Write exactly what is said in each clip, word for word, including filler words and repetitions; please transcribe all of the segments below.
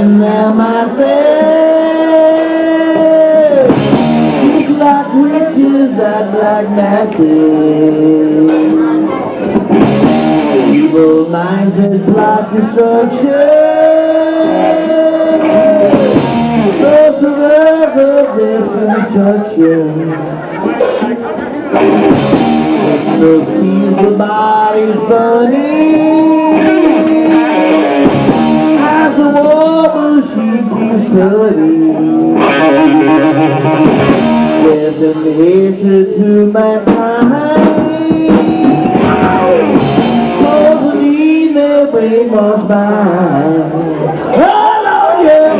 standing there myself. Look like witches that black masses. Evil minds that plot destruction. The survivor of this construction. The keys, the body's burning. As the woman she keeps turning. There's an hatred to mankind. For the need their brainwashed mind. Oh Lord, yeah.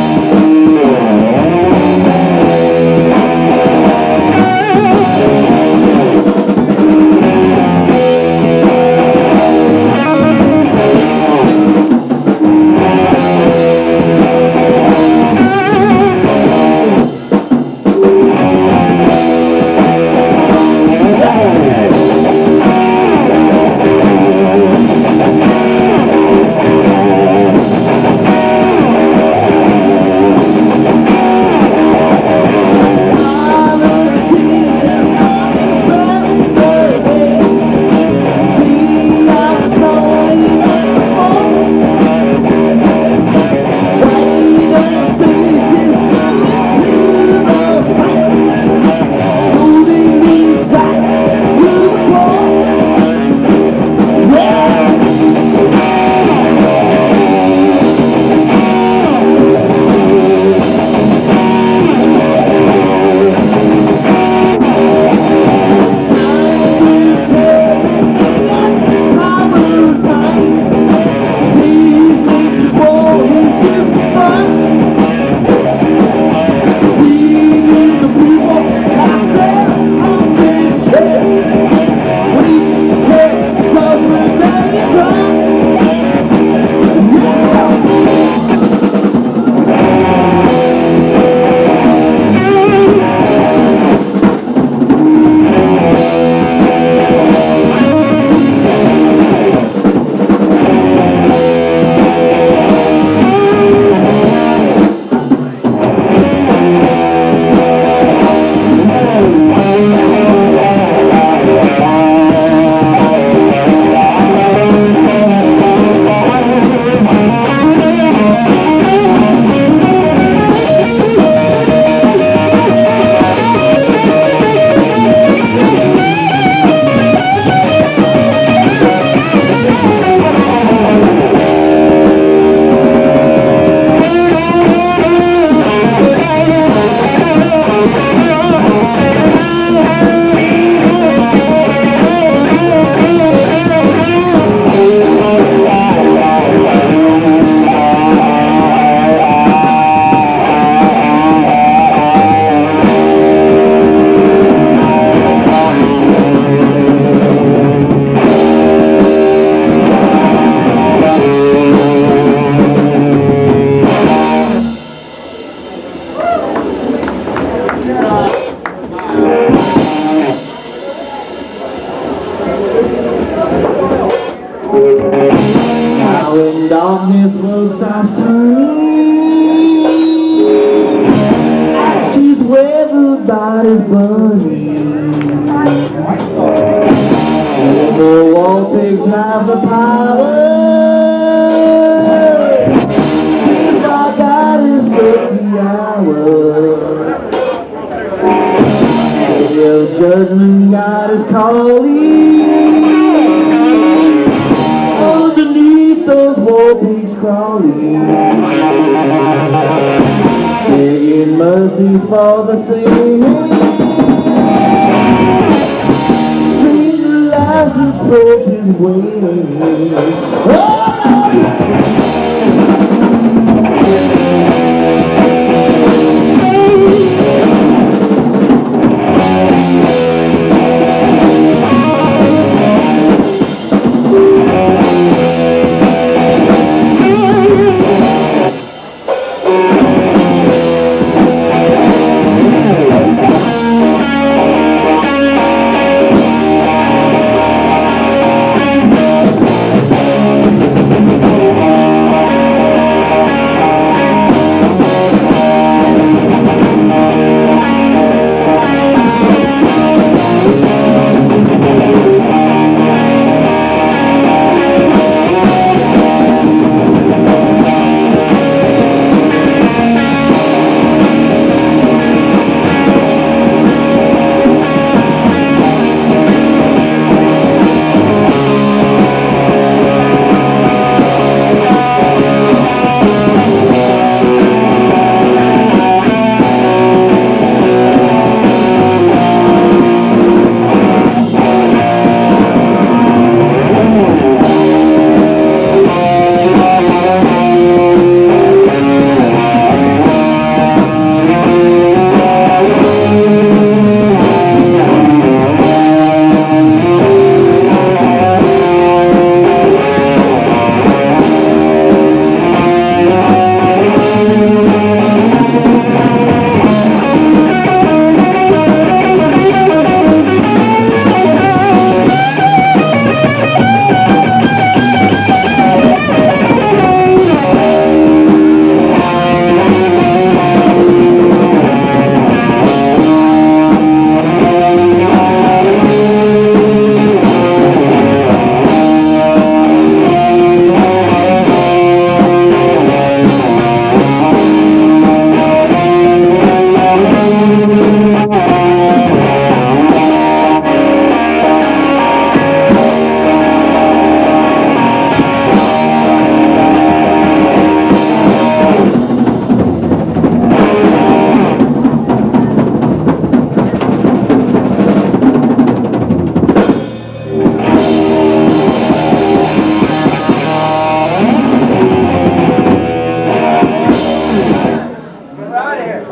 When darkness will start to reign, ashes where the body's burning. When the war pigs have the power, if our God is at the hour, the judgment God is calling. Those war pigs crawling, begging mercies for the sin. Dreams of lives approach his way. Oh!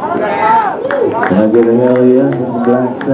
Can I get a hell yeah? Black